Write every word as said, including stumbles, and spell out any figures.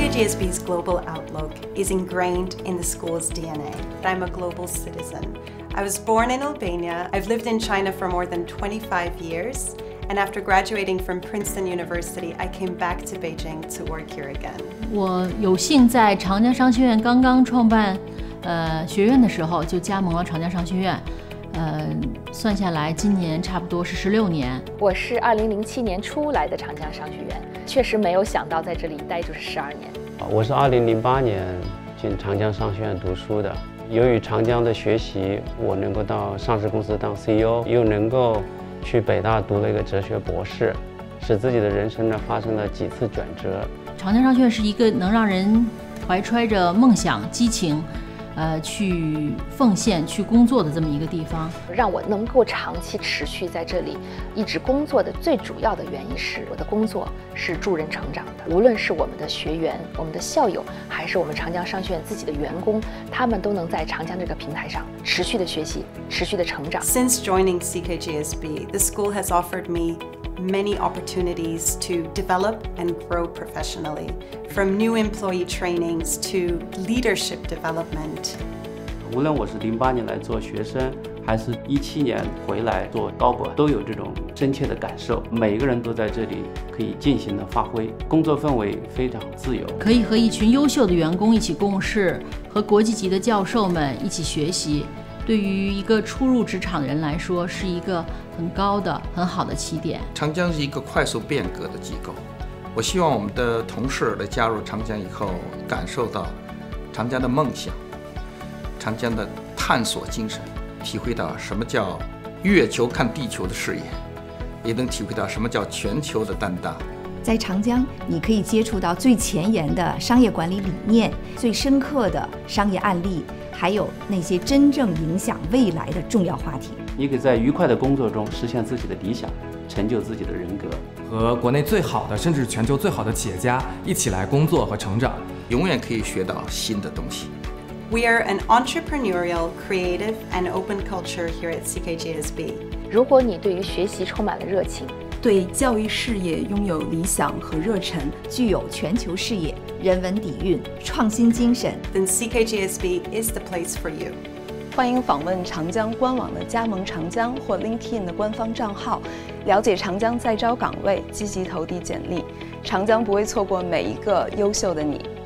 K G S B's global outlook is ingrained in the school's D N A. I'm a global citizen. I was born in Albania. I've lived in China for more than twenty-five years. And after graduating from Princeton University, I came back to Beijing to work here again. 我有幸在长江商学院刚刚创办呃学院的时候就加盟了长江商学院，呃，算下来今年差不多是十六年。 我是二零零七年初来的长江商学院，确实没有想到在这里待就是十二年。 我是二零零八年进长江商学院读书的。由于长江的学习，我能够到上市公司当 C E O， 又能够去北大读了一个哲学博士，使自己的人生呢发生了几次转折。 长江商学院是一个能让人怀揣着梦想、激情，呃，去奉献、去工作的这么一个地方。 让我能够长期持续在这里一直工作的最主要的原因是，我的工作是助人成长的。无论是我们的学员、我们的校友，还是我们长江商学院自己的员工，他们都能在长江这个平台上持续的学习、持续的成长。 Since joining C K G S B, the school has offered me many opportunities to develop and grow professionally, from new employee trainings to leadership development. 无论我是零八年来做学生，还是一七年回来做高管，都有这种深切的感受。每个人都在这里可以尽情的发挥，工作氛围非常自由， 可以和一群优秀的员工一起共事，和国际级的教授们一起学习。对于一个初入职场的人来说，是一个很高的、很好的起点。 长江是一个快速变革的机构，我希望我们的同事来加入长江以后，感受到长江的梦想、长江的探索精神，体会到什么叫月球看地球的视野，也能体会到什么叫全球的担当。 在长江，你可以接触到最前沿的商业管理理念、最深刻的商业案例，还有那些真正影响未来的重要话题。 你可以在愉快的工作中实现自己的理想，成就自己的人格， 和国内最好的甚至全球最好的企业家一起来工作和成长， 永远可以学到新的东西。 We are an entrepreneurial, creative, and open culture here at C K G S B. 如果你对于学习充满了热情， 对教育事业拥有理想和热忱， 具有全球视野、人文底蕴、创新精神， then C K G S B is the place for you. 欢迎访问长江官网的加盟长江或 LinkedIn 的官方账号，了解长江在招岗位，积极投递简历。长江不会错过每一个优秀的你。